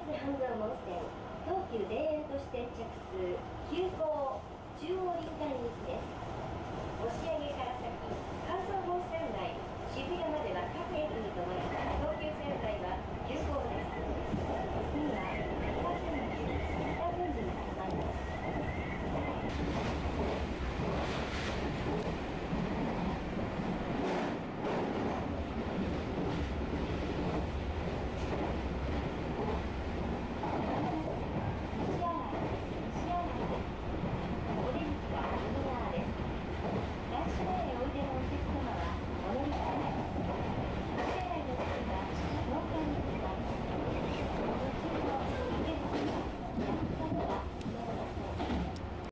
半蔵門線東急田園都市線着通急行中央林間行きです。押上